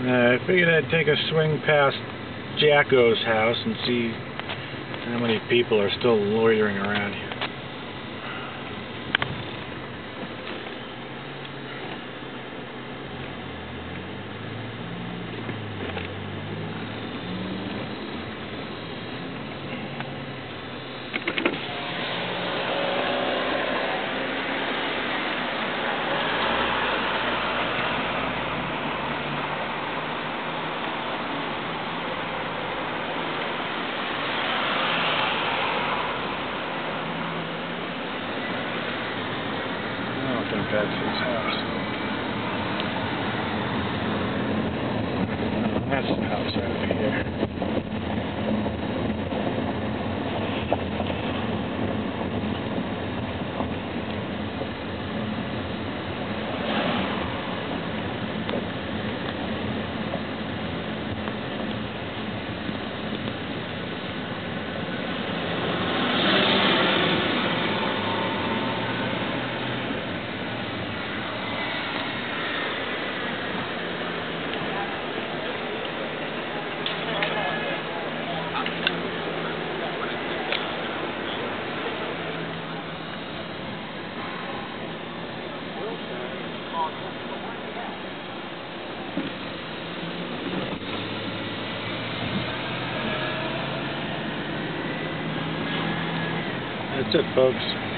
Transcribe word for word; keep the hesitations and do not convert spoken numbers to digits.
Uh, I figured I'd take a swing past Jacko's house and see how many people are still loitering around here. I think that's his house. Oh, that's the house over here. That's it, folks.